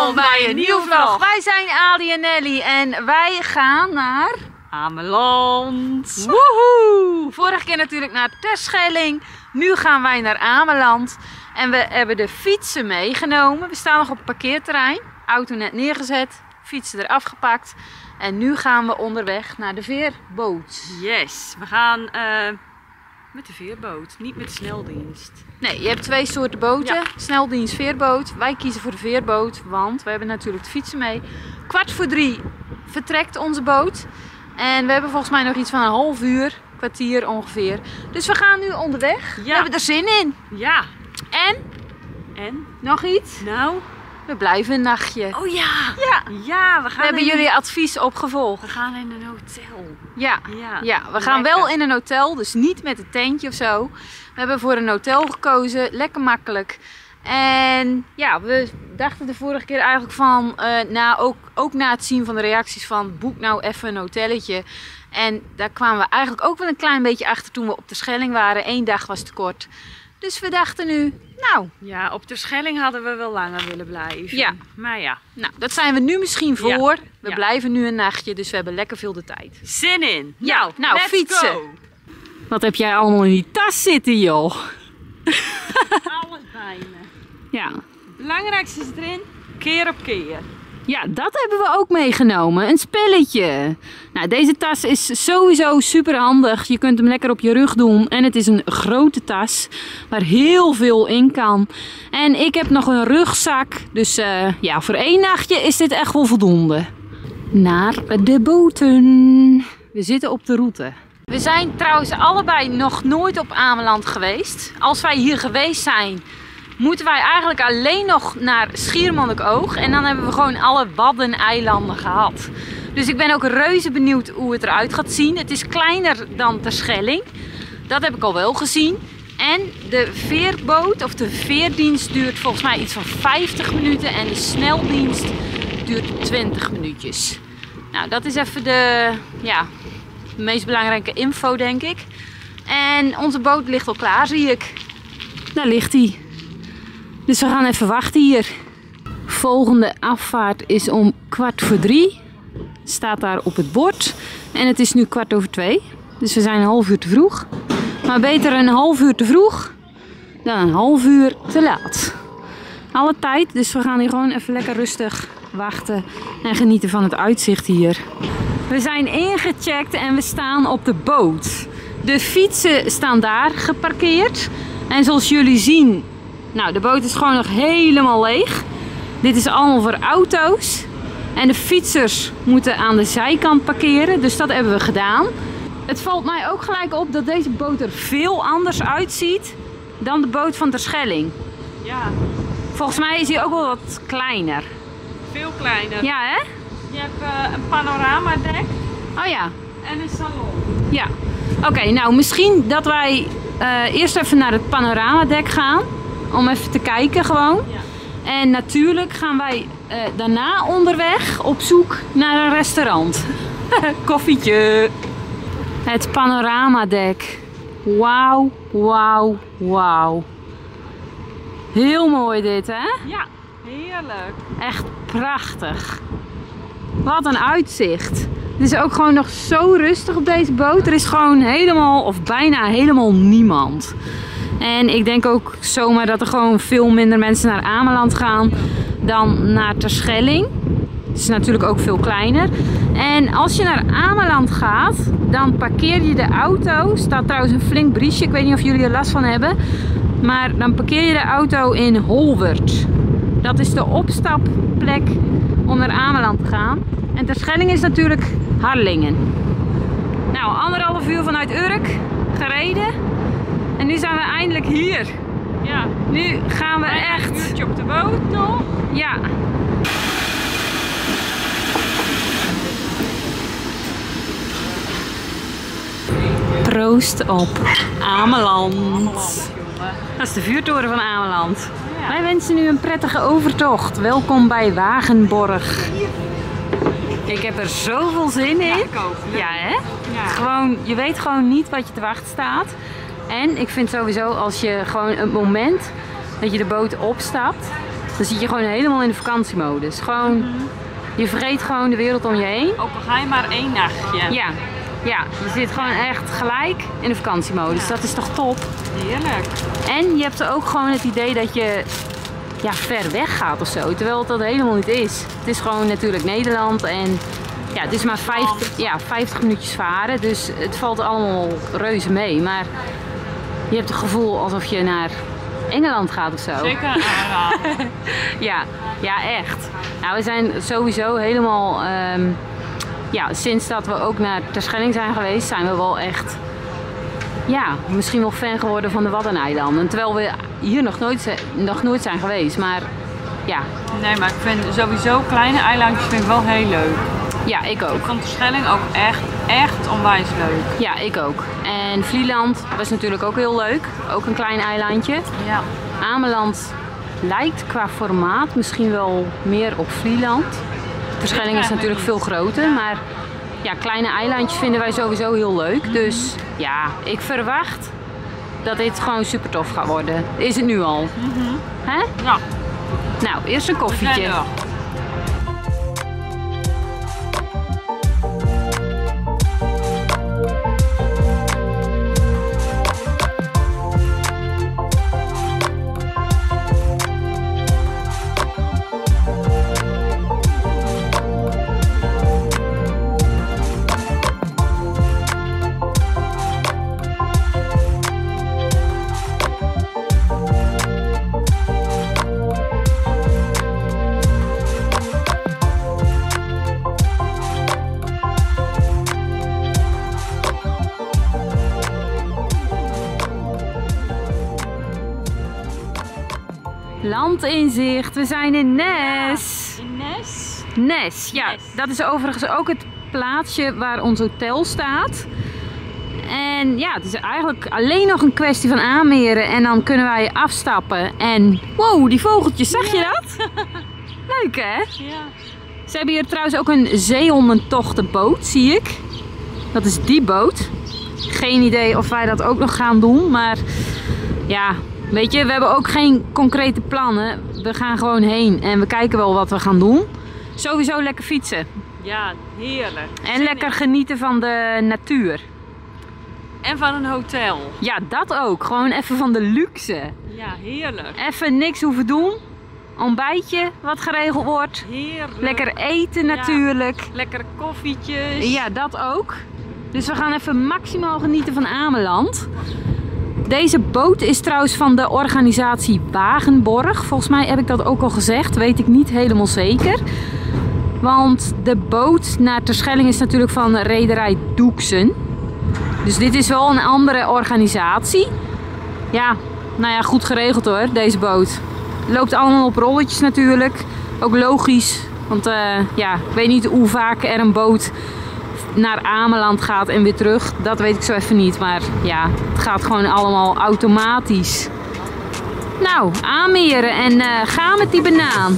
Welkom bij een nieuwe vlog. Wij zijn Ali en Nelly en wij gaan naar Ameland. Woehoe! Vorige keer natuurlijk naar Terschelling. Nu gaan wij naar Ameland. En we hebben de fietsen meegenomen. We staan nog op het parkeerterrein. Auto net neergezet. Fietsen eraf gepakt. En nu gaan we onderweg naar de veerboot. Yes, we gaan met de veerboot, niet met de sneldienst. Nee, je hebt twee soorten boten. Ja. Sneldienst, veerboot. Wij kiezen voor de veerboot, want we hebben natuurlijk de fietsen mee. 2:15 vertrekt onze boot. En we hebben volgens mij nog iets van een half uur, kwartier ongeveer. Dus we gaan nu onderweg. Ja. We hebben er zin in. Ja. En? Nog iets? Nou? We blijven een nachtje. Oh ja! Ja. Ja, we hebben jullie advies opgevolgd. We gaan in een hotel. Ja. Ja. We gaan Lekker. wel in een hotel, dus niet met een tentje of zo. We hebben voor een hotel gekozen, lekker makkelijk. En ja, we dachten de vorige keer eigenlijk van, ook na het zien van de reacties van boek nou even een hotelletje. En daar kwamen we eigenlijk ook wel een klein beetje achter toen we op de Schelling waren. 1 dag was te kort. Dus we dachten nu, nou... Ja, op de Schelling hadden we wel langer willen blijven. Ja. Maar ja. Nou, dat zijn we nu misschien voor. Ja. We Ja. blijven nu een nachtje, dus we hebben lekker veel de tijd. Zin in! Ja, nou, let's fietsen. go. Wat heb jij allemaal in die tas zitten, joh? Alles bij me. Ja. Het belangrijkste is erin, keer op keer. Ja, dat hebben we ook meegenomen. Een spelletje. Nou, deze tas is sowieso super handig. Je kunt hem lekker op je rug doen. En het is een grote tas waar heel veel in kan. En ik heb nog een rugzak. Dus ja, voor 1 nachtje is dit echt wel voldoende. Naar de boten. We zitten op de route. We zijn trouwens allebei nog nooit op Ameland geweest. Als wij hier geweest zijn, moeten wij eigenlijk alleen nog naar Schiermonnikoog. En dan hebben we gewoon alle Waddeneilanden gehad. Dus ik ben ook reuze benieuwd hoe het eruit gaat zien. Het is kleiner dan Terschelling. Dat heb ik al wel gezien. En de veerboot of de veerdienst duurt volgens mij iets van 50 minuten. En de sneldienst duurt 20 minuutjes. Nou, dat is even de meest belangrijke info, denk ik. En onze boot ligt al klaar, zie ik. Daar ligt hij. Dus we gaan even wachten hier. Volgende afvaart is om 2:15. Staat daar op het bord. En het is nu 2:15. Dus we zijn een half uur te vroeg. Maar beter een half uur te vroeg dan een half uur te laat. Alle tijd, dus we gaan hier gewoon even lekker rustig wachten en genieten van het uitzicht hier. We zijn ingecheckt en we staan op de boot. De fietsen staan daar geparkeerd. En zoals jullie zien, nou, de boot is gewoon nog helemaal leeg. Dit is allemaal voor auto's. En de fietsers moeten aan de zijkant parkeren, dus dat hebben we gedaan. Het valt mij ook gelijk op dat deze boot er veel anders uitziet dan de boot van Terschelling. Ja, Volgens mij is hij ook wel wat kleiner. veel kleiner. Ja, hè? Je hebt een panoramadek Oh ja. en een salon. Ja. Oké, nou misschien dat wij eerst even naar het panoramadek gaan. Om even te kijken gewoon. Ja. En natuurlijk gaan wij daarna onderweg op zoek naar een restaurant. Koffietje. Het panoramadek. Wauw, wauw, wauw. Heel mooi dit, hè? Ja, heerlijk. Echt prachtig. Wat een uitzicht. Het is ook gewoon nog zo rustig op deze boot. Er is gewoon helemaal of bijna helemaal niemand. En ik denk ook zomaar dat er gewoon veel minder mensen naar Ameland gaan dan naar Terschelling. Het is natuurlijk ook veel kleiner. En als je naar Ameland gaat, dan parkeer je de auto. Er staat trouwens een flink briesje, ik weet niet of jullie er last van hebben. Maar dan parkeer je de auto in Holwert. Dat is de opstapplek om naar Ameland te gaan. En Terschelling is natuurlijk Harlingen. Nou, 1,5 uur vanuit Urk gereden. En nu zijn we eindelijk hier. Ja, Nu gaan we bijna echt... een uurtje op de boot nog. Ja. Proost op Ameland. Dat is de vuurtoren van Ameland. Ja. Wij wensen u een prettige overtocht. Welkom bij Wagenborg. Ik heb er zoveel zin in. Ja, ik ook. Ja, hè? Ja. Het is gewoon, je weet gewoon niet wat je te wachten staat. En ik vind sowieso als je gewoon het moment dat je de boot opstapt Dan zit je gewoon helemaal in de vakantiemodus. Gewoon, je vergeet gewoon de wereld om je heen. Ook al ga je maar 1 nachtje. Ja, ja, je zit gewoon echt gelijk in de vakantiemodus. Dat is toch top? Heerlijk. En je hebt ook gewoon het idee dat je ver weg gaat of zo. Terwijl het dat helemaal niet is. Het is gewoon natuurlijk Nederland en ja, het is maar 50 minuutjes varen. Dus het valt allemaal reuze mee. Maar je hebt het gevoel alsof je naar Engeland gaat of zo. Zeker aanraden. Ja, echt. Nou, we zijn sowieso helemaal... sinds dat we ook naar Terschelling zijn geweest, zijn we wel echt... Ja, misschien wel fan geworden van de Waddeneilanden. Terwijl we hier nog nooit zijn geweest. Maar ja. Nee, maar ik vind sowieso kleine eilandjes vind ik wel heel leuk. Ja, ik ook. Ik vond Terschelling ook echt onwijs leuk. Ja, ik ook. En Vlieland was natuurlijk ook heel leuk. Ook een klein eilandje. Ja. Ameland lijkt qua formaat misschien wel meer op Vlieland. Terschelling is natuurlijk veel groter, maar ja, kleine eilandjes vinden wij sowieso heel leuk. Dus ja, ik verwacht dat dit gewoon super tof gaat worden. Is het nu al? Hè? Ja. Nou, eerst een koffietje. Land in zicht, we zijn in Nes. In Nes? Nes, ja. Dat is overigens ook het plaatsje waar ons hotel staat. En ja, het is eigenlijk alleen nog een kwestie van aanmeren en dan kunnen wij afstappen. En wow, die vogeltjes, zag je dat? Leuk hè? Ja. Ze hebben hier trouwens ook een zeehondentochtenboot, zie ik. Dat is die boot. Geen idee of wij dat ook nog gaan doen, maar ja... Weet je, we hebben ook geen concrete plannen. We gaan gewoon heen en we kijken wel wat we gaan doen. Sowieso lekker fietsen. Ja, heerlijk. En lekker genieten van de natuur. En van een hotel. Ja, dat ook. Gewoon even van de luxe. Ja, heerlijk. Even niks hoeven doen. Ontbijtje wat geregeld wordt. Heerlijk. Lekker eten natuurlijk. Lekkere koffietjes. Ja, dat ook. Dus we gaan even maximaal genieten van Ameland. Deze boot is trouwens van de organisatie Wagenborg. Volgens mij heb ik dat ook al gezegd. Weet ik niet helemaal zeker. Want de boot naar Terschelling is natuurlijk van rederij Doeksen. Dus dit is wel een andere organisatie. Ja, nou ja, goed geregeld hoor, deze boot. Loopt allemaal op rolletjes natuurlijk. Ook logisch. Want ja, ik weet niet hoe vaak er een boot naar Ameland gaat en weer terug. Dat weet ik zo even niet. Maar ja, het gaat gewoon allemaal automatisch. Nou, aanmeren en gaan met die banaan.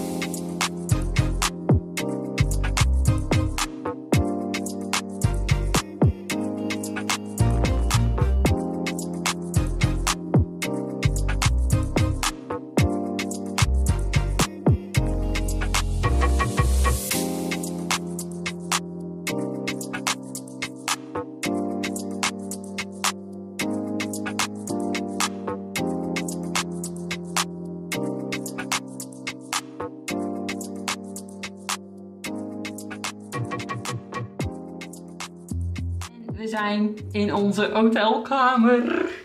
We zijn in onze hotelkamer.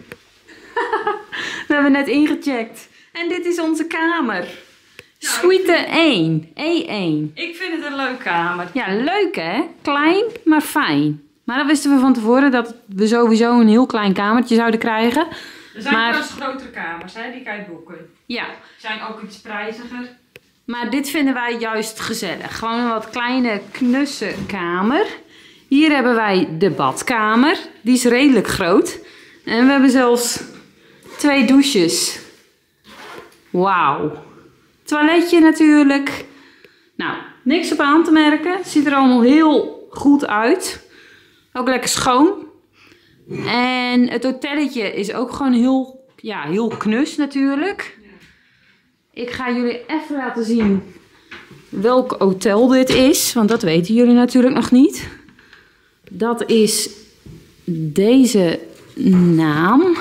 We hebben net ingecheckt. En dit is onze kamer. Suite 1. E1. Ik vind het een leuke kamer. Ja, leuk hè? Klein, maar fijn. Maar dan wisten we van tevoren dat we sowieso een heel klein kamertje zouden krijgen. Er zijn trouwens grotere kamers, hè? Die kan je boeken. Ja. Die zijn ook iets prijziger. Maar dit vinden wij juist gezellig. Gewoon een wat kleine, knusse kamer. Hier hebben wij de badkamer. Die is redelijk groot. En we hebben zelfs 2 douches. Wauw. Toiletje natuurlijk. Nou, niks op aan te merken. Ziet er allemaal heel goed uit. Ook lekker schoon. En het hotelletje is ook gewoon heel knus natuurlijk. Ik ga jullie even laten zien welk hotel dit is. Want dat weten jullie natuurlijk nog niet. Dat is deze naam.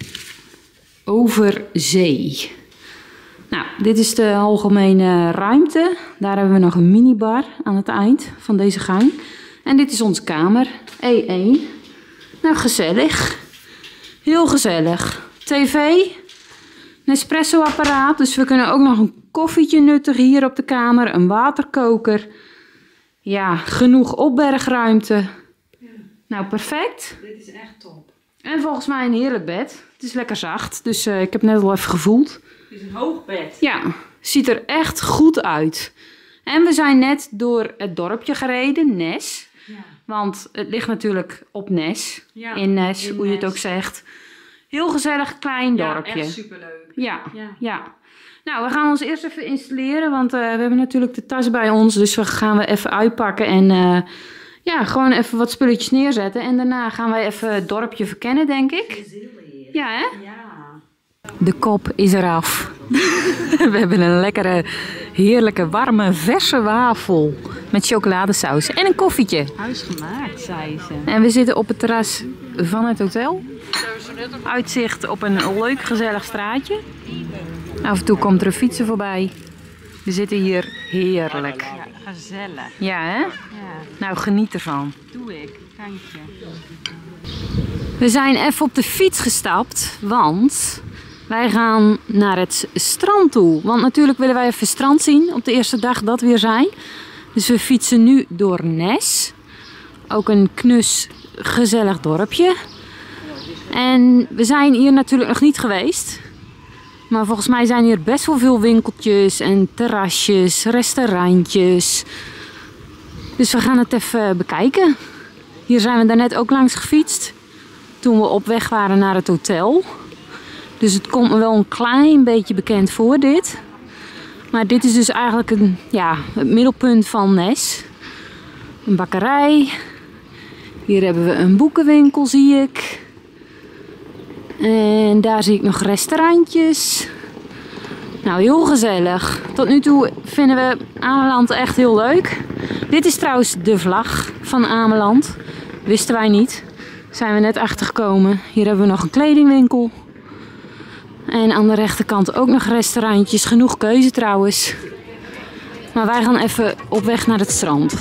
Overzee. Nou, dit is de algemene ruimte. Daar hebben we nog een minibar aan het eind van deze gang. En dit is onze kamer, E1. Nou, gezellig. Heel gezellig. TV, een espresso-apparaat. Dus we kunnen ook nog een koffietje nuttigen hier op de kamer. Een waterkoker. Ja, genoeg opbergruimte. Ja. Nou, perfect. Dit is echt top. En volgens mij een heerlijk bed. Het is lekker zacht, dus ik heb net al even gevoeld. Het is een hoog bed. Ja, ziet er echt goed uit. En we zijn net door het dorpje gereden, Nes. Ja. Want het ligt natuurlijk op Nes. Ja, in Nes, in hoe je het Nes. ook zegt. Heel gezellig klein dorpje. Ja, echt superleuk. Ja, Ja. ja. Nou, we gaan ons eerst even installeren, want we hebben natuurlijk de tas bij ons. Dus we gaan we even uitpakken en ja, gewoon even wat spulletjes neerzetten. En daarna gaan wij even het dorpje verkennen, denk ik. Ja, hè? Ja. De kop is eraf. We hebben een lekkere, heerlijke, warme, verse wafel met chocoladesaus en een koffietje. Huisgemaakt, zei ze. En we zitten op het terras van het hotel. Uitzicht op een leuk, gezellig straatje. Af en toe komt er een fietser voorbij. We zitten hier heerlijk. Ja, gezellig. Ja, hè? Ja, Nou, geniet ervan. doe ik. Dank je. We zijn even op de fiets gestapt, want wij gaan naar het strand toe. Want natuurlijk willen wij even strand zien op de eerste dag dat we weer zijn. Dus we fietsen nu door Nes. Ook een knus, gezellig dorpje. En we zijn hier natuurlijk nog niet geweest. Maar volgens mij zijn hier best wel veel winkeltjes en terrasjes, restaurantjes. Dus we gaan het even bekijken. Hier zijn we daarnet ook langs gefietst. Toen we op weg waren naar het hotel. Dus het komt me wel een klein beetje bekend voor dit. Maar dit is dus eigenlijk het middelpunt van Nes. Een bakkerij. Hier hebben we een boekenwinkel, zie ik. En daar zie ik nog restaurantjes. Nou, heel gezellig. Tot nu toe vinden we Ameland echt heel leuk. Dit is trouwens de vlag van Ameland. Wisten wij niet. Zijn we net achtergekomen. Hier hebben we nog een kledingwinkel. En aan de rechterkant ook nog restaurantjes. Genoeg keuze trouwens. Maar wij gaan even op weg naar het strand.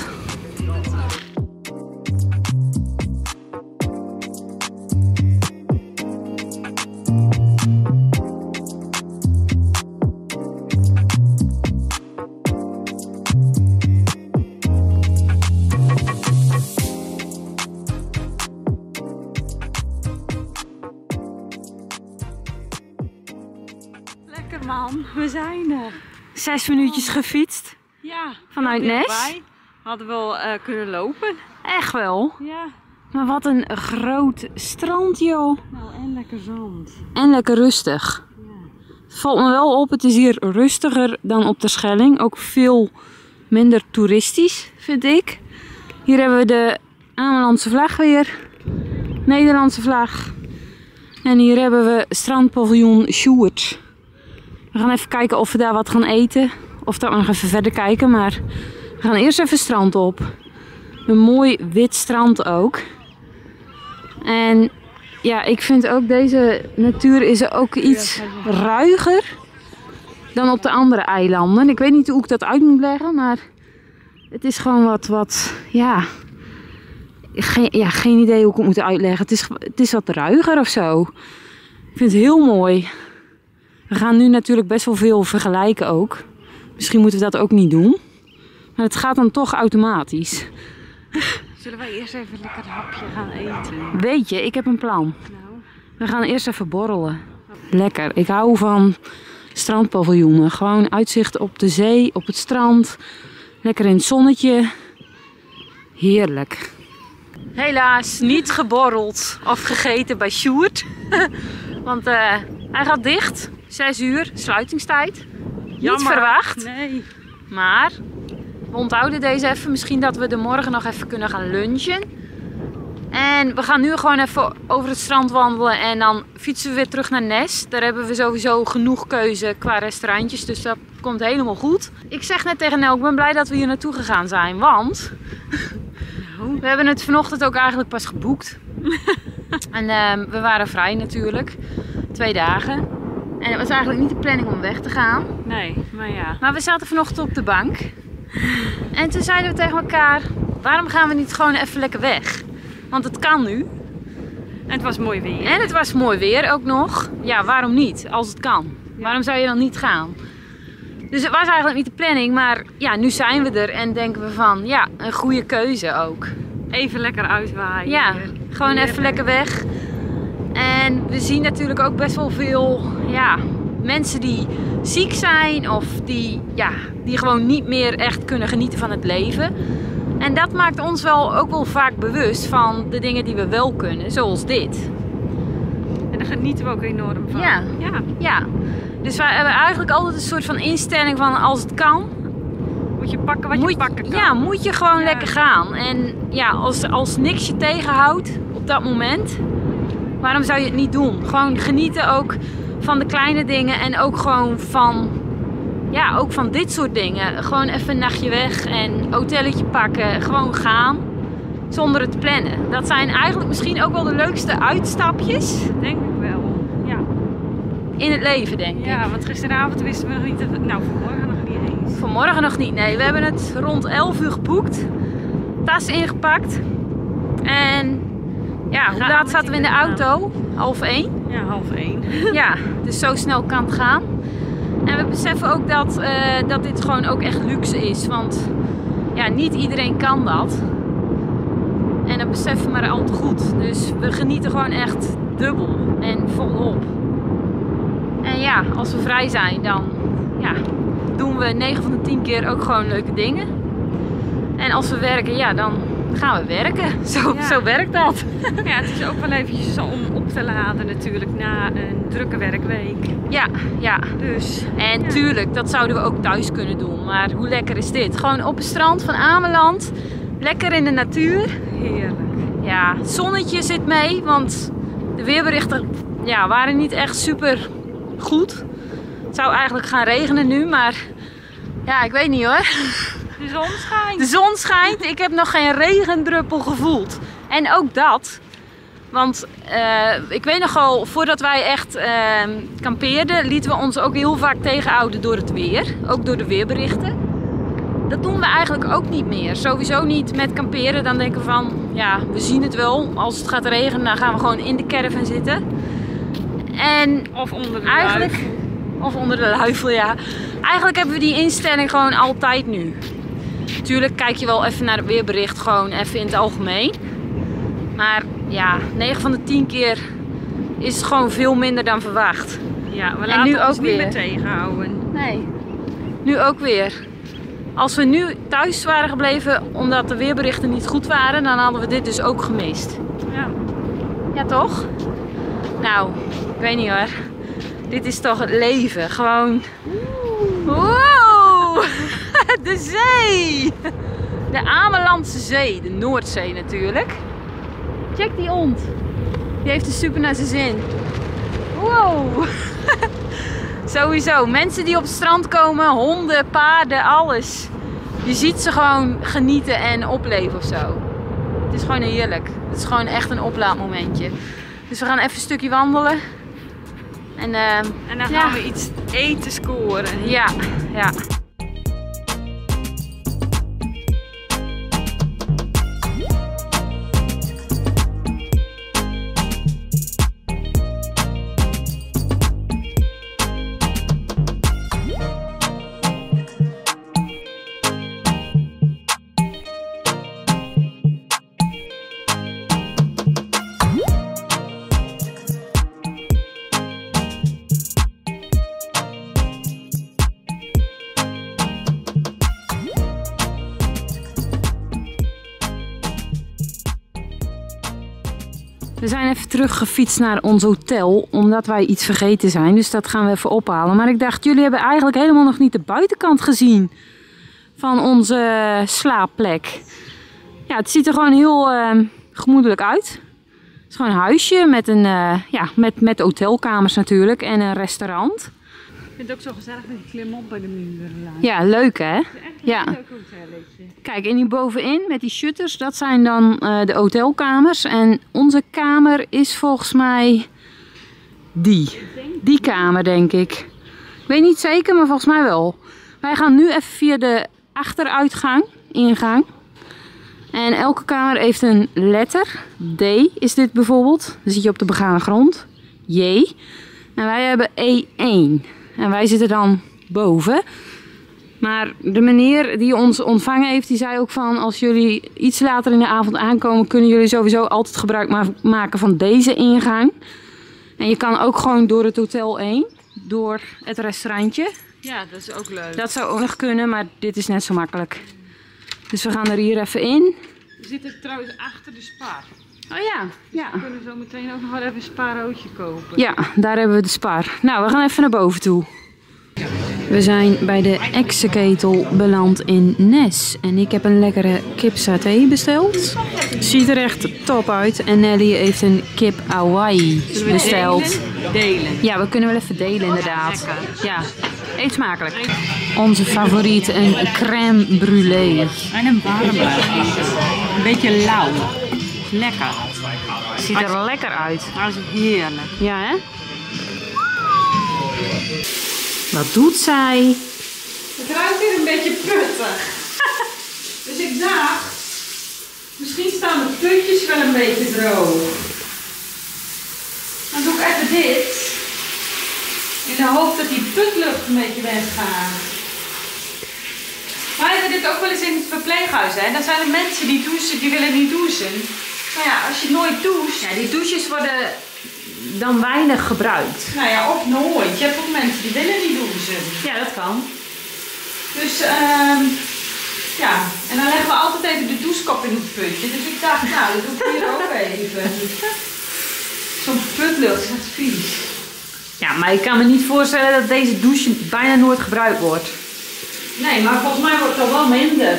Lekker man, we zijn er. 6 minuutjes gefietst. Ja. Vanuit heel Nes? dichtbij. Hadden we wel kunnen lopen. Echt wel. Ja. Maar wat een groot strand, joh. Nou, en lekker zand. En lekker rustig. Ja. Het valt me wel op, het is hier rustiger dan op de Schelling. Ook veel minder toeristisch, vind ik. Hier hebben we de Amelandse vlag weer. Nederlandse vlag. En hier hebben we strandpaviljoen Sjoerd. We gaan even kijken of we daar wat gaan eten. Of dat we nog even verder kijken. Maar we gaan eerst even strand op. Een mooi wit strand ook. En ja, ik vind ook deze natuur is ook iets ruiger dan op de andere eilanden. Ik weet niet hoe ik dat uit moet leggen, maar het is gewoon wat ja. Geen idee hoe ik het moet uitleggen. Het is wat ruiger of zo. Ik vind het heel mooi. We gaan nu natuurlijk best wel veel vergelijken ook. Misschien moeten we dat ook niet doen. Maar het gaat dan toch automatisch. Zullen wij eerst even lekker een hapje gaan eten? Weet je, ik heb een plan. Nou. We gaan eerst even borrelen. Lekker. Ik hou van strandpaviljoenen. Gewoon uitzicht op de zee, op het strand. Lekker in het zonnetje. Heerlijk. Helaas niet geborreld of gegeten bij Sjoerd. Want hij gaat dicht. 6 uur, sluitingstijd. Niet verwacht. Nee. Maar we onthouden deze even. Misschien dat we er morgen nog even kunnen gaan lunchen. En we gaan nu gewoon even over het strand wandelen en dan fietsen we weer terug naar Nes. Daar hebben we sowieso genoeg keuze qua restaurantjes, dus dat komt helemaal goed. Ik zeg net tegen Nel, ik ben blij dat we hier naartoe gegaan zijn, want we hebben het vanochtend ook eigenlijk pas geboekt. En we waren vrij natuurlijk, 2 dagen. En het was eigenlijk niet de planning om weg te gaan. Nee, maar ja. Maar we zaten vanochtend op de bank. En toen zeiden we tegen elkaar, waarom gaan we niet gewoon even lekker weg? Want het kan nu. En het was mooi weer. En het was mooi weer ook nog. Ja, waarom niet? Als het kan. Ja. Waarom zou je dan niet gaan? Dus het was eigenlijk niet de planning. Maar ja, nu zijn we er en denken we van, ja, een goede keuze ook. Even lekker uitwaaien. Ja, gewoon Heerlijk. even lekker weg. En we zien natuurlijk ook best wel veel mensen die ziek zijn of die gewoon niet meer echt kunnen genieten van het leven. En dat maakt ons ook wel vaak bewust van de dingen die we wel kunnen, zoals dit. En daar genieten we ook enorm van. Ja. Ja. Dus wij hebben eigenlijk altijd een soort van instelling van als het kan, Moet je pakken wat je pakken kan. ja, moet je gewoon lekker gaan. En ja, als niks je tegenhoudt op dat moment, waarom zou je het niet doen? Gewoon genieten ook van de kleine dingen en ook gewoon van dit soort dingen. Gewoon even een nachtje weg en hotelletje pakken, gewoon gaan zonder het te plannen. Dat zijn eigenlijk misschien ook wel de leukste uitstapjes Denk ik wel. Ja. in het leven, denk ik. Ja, want gisteravond wisten we nog niet dat we... Nou, vanmorgen nog niet eens. Vanmorgen nog niet, nee. We hebben het rond 11 uur geboekt. Tas ingepakt. En ja, hoe laat zaten we in de auto? 12:30. Ja, 12:30. Ja, dus zo snel kan het gaan. En we beseffen ook dat dit gewoon ook echt luxe is. Want ja, niet iedereen kan dat. En dat beseffen we maar al te goed. Dus we genieten gewoon echt dubbel en volop. En ja, als we vrij zijn, dan doen we 9 van de 10 keer ook gewoon leuke dingen. En als we werken, ja, dan gaan we werken. Zo werkt dat. Ja, het is ook wel eventjes om op te laden natuurlijk na een drukke werkweek. Ja. Dus. En tuurlijk, dat zouden we ook thuis kunnen doen. Maar hoe lekker is dit? Gewoon op het strand van Ameland. Lekker in de natuur. Heerlijk. Ja, het zonnetje zit mee, want de weerberichten waren niet echt super goed. Het zou eigenlijk gaan regenen nu, maar ja, ik weet niet hoor. De zon schijnt. De zon schijnt, ik heb nog geen regendruppel gevoeld. En ook dat, want ik weet nogal, voordat wij echt kampeerden, lieten we ons ook heel vaak tegenhouden door het weer. Ook door de weerberichten. Dat doen we eigenlijk ook niet meer. Sowieso niet met kamperen. Dan denken we van, ja, we zien het wel. Als het gaat regenen, dan gaan we gewoon in de caravan zitten. En Of onder de eigenlijk, luifel. of onder de luifel, ja. Eigenlijk hebben we die instelling gewoon altijd nu. Tuurlijk kijk je wel even naar het weerbericht, gewoon even in het algemeen. Maar ja, 9 van de 10 keer is het gewoon veel minder dan verwacht. Ja, we En laten nu ons ook niet weer. meer tegenhouden. Nee. Nu ook weer. Als we nu thuis waren gebleven omdat de weerberichten niet goed waren, dan hadden we dit dus ook gemist. Ja. Ja, toch? Nou, ik weet niet hoor. Dit is toch het leven. Gewoon... Wow! De zee! De Amelandse Zee. De Noordzee natuurlijk. Check die hond. Die heeft er super naar zijn zin. Wow! Sowieso. Mensen die op het strand komen, honden, paarden, alles. Je ziet ze gewoon genieten en opleven of zo. Het is gewoon heerlijk. Het is gewoon echt een oplaadmomentje. Dus we gaan even een stukje wandelen. En dan gaan we iets eten scoren. Ja. We zijn even teruggefietst naar ons hotel, omdat wij iets vergeten zijn. Dus dat gaan we even ophalen. Maar ik dacht, jullie hebben eigenlijk helemaal nog niet de buitenkant gezien van onze slaapplek. Ja, het ziet er gewoon gemoedelijk uit. Het is gewoon een huisje met, met hotelkamers natuurlijk en een restaurant. Ik vind het ook zo gezellig dat je klimop bij de muur. Ja, leuk hè? Het is echt een Ja. leuk hotelletje. Kijk, en hier bovenin met die shutters, dat zijn dan de hotelkamers. En onze kamer is volgens mij die kamer, denk ik. Ik weet niet zeker, maar volgens mij wel. Wij gaan nu even via de ingang. En elke kamer heeft een letter. D is dit bijvoorbeeld. Dan zit je op de begane grond. J. En wij hebben E1. En wij zitten dan boven. Maar de meneer die ons ontvangen heeft, die zei ook van... als jullie iets later in de avond aankomen, kunnen jullie sowieso altijd gebruik maken van deze ingang. En je kan ook gewoon door het hotel heen, door het restaurantje. Ja, dat is ook leuk. Dat zou ook nog kunnen, maar dit is net zo makkelijk. Dus we gaan er hier even in. We zitten trouwens achter de Spar. Oh ja, ja. We kunnen zo meteen ook nog wel even een spaarroodje kopen. Ja, daar hebben we de Spar. Nou, we gaan even naar boven toe. We zijn bij de heksenketel beland in Nes. En ik heb een lekkere kip saté besteld. Ziet er echt top uit. En Nelly heeft een kip Hawaii besteld. Delen. Ja, we kunnen wel even delen inderdaad. Ja, eet smakelijk. Onze favoriet, een crème brûlée. En een warme. Een beetje lauw. Lekker. Ziet er lekker uit. Dat is heerlijk. Ja, hè? Wat doet zij? Het ruikt hier een beetje puttig. Dus ik dacht, misschien staan de putjes wel een beetje droog. Dan doe ik even dit. In de hoop dat die putlucht een beetje weggaat. Wij hebben dit ook wel eens in het verpleeghuis. Hè? Dan zijn er mensen die douchen, die willen niet douchen. Nou ja, als je nooit doucht. Ja, die douches worden dan weinig gebruikt. Nou ja, of nooit. Je hebt ook mensen die willen niet douchen. Ja, dat kan. Dus ja, en dan leggen we altijd even de douchekop in het putje. Dus ik dacht, nou, dat doe ik hier ook even. Zo'n putlucht is echt vies. Ja, maar ik kan me niet voorstellen dat deze douche bijna nooit gebruikt wordt. Nee, maar volgens mij wordt het al wel minder.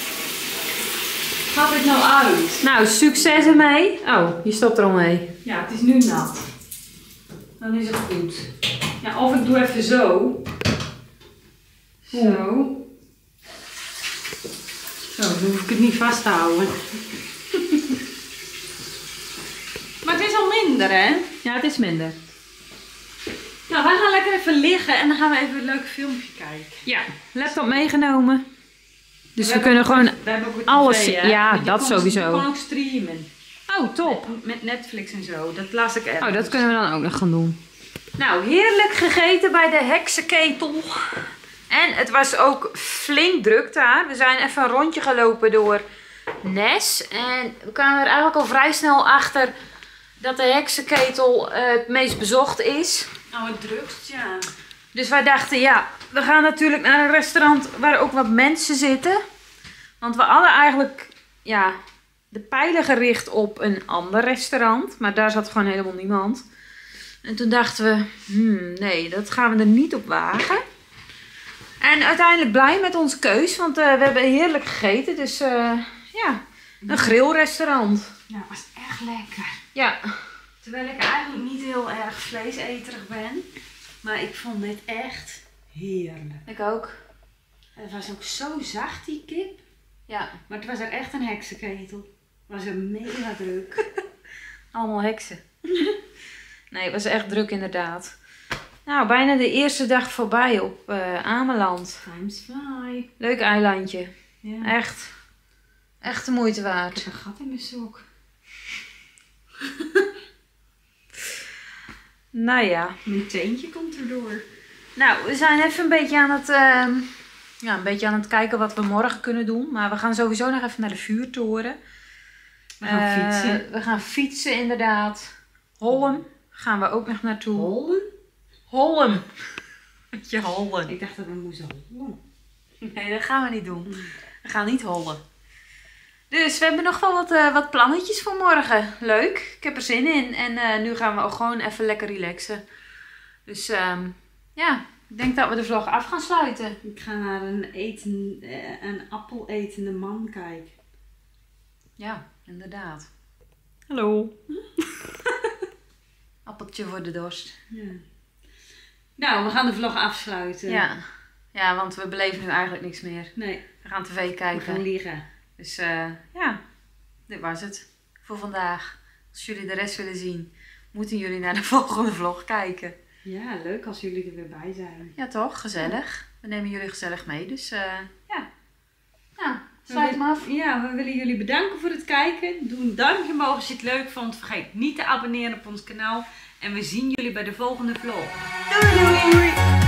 Gaat dit nou uit? Nou, succes ermee. Oh, je stopt er al mee. Ja, het is nu nat. Dan is het goed. Ja, of ik doe even zo. Zo. Zo, dan hoef ik het niet vast te houden. Maar het is al minder, hè? Ja, het is minder. Nou, wij gaan lekker even liggen en dan gaan we even een leuk filmpje kijken. Ja, laptop meegenomen. Dus we hebben kunnen ook gewoon we hebben ook een alles... tv, hè? Ja, Want je dat kon- sowieso. Je kan ook streamen. Oh, top. Met Netflix en zo. Dat las ik ergens. Oh, dat kunnen we dan ook nog gaan doen. Nou, heerlijk gegeten bij de heksenketel. En het was ook flink druk daar. We zijn even een rondje gelopen door Nes. En we kwamen er eigenlijk al vrij snel achter dat de heksenketel het meest bezocht is. Nou, het drukst, ja. Dus wij dachten, ja, we gaan natuurlijk naar een restaurant waar ook wat mensen zitten. Want we hadden eigenlijk, ja, de pijlen gericht op een ander restaurant. Maar daar zat gewoon helemaal niemand. En toen dachten we, nee, dat gaan we er niet op wagen. En uiteindelijk blij met onze keus, want we hebben heerlijk gegeten. Dus ja, een grillrestaurant. Ja, het was echt lekker. Ja. Terwijl ik eigenlijk niet heel erg vleeseterig ben. Maar ik vond dit echt heerlijk. Ik ook. Het was ook zo zacht, die kip. Ja, Maar het was er echt een heksenketel. Het was er mega druk. allemaal heksen. Nee, het was echt druk inderdaad. Nou, bijna de eerste dag voorbij op Ameland. Times fly. Leuk eilandje. Ja. Echt. Echt de moeite Ik waard. heb een gat in mijn sok. Nou ja. Mijn teentje komt erdoor. Nou, we zijn even een beetje aan het kijken wat we morgen kunnen doen. Maar we gaan sowieso nog even naar de vuurtoren. We gaan fietsen. We gaan fietsen inderdaad. Holm gaan we ook nog naartoe. Hollen? Holm. Je hollen. Ik dacht dat we moesten hollen. Nee, dat gaan we niet doen. We gaan niet hollen. Dus we hebben nog wel wat plannetjes voor morgen. Leuk. Ik heb er zin in. En nu gaan we ook gewoon even lekker relaxen. Dus ja, ik denk dat we de vlog af gaan sluiten. Ik ga naar een appeletende man kijken. Ja, inderdaad. Hallo. Appeltje voor de dorst. Ja. Nou, we gaan de vlog afsluiten. Ja, want we beleven nu eigenlijk niks meer. Nee. We gaan tv kijken. We gaan liggen. Dus ja, dit was het voor vandaag. Als jullie de rest willen zien, moeten jullie naar de volgende vlog kijken. Ja, leuk als jullie er weer bij zijn. Ja toch, gezellig. We nemen jullie gezellig mee, dus ja. Nou, sluit hem af. Ja, we willen jullie bedanken voor het kijken. Doe een duimpje omhoog als je het leuk vond. Vergeet niet te abonneren op ons kanaal. En we zien jullie bij de volgende vlog. Doei doei!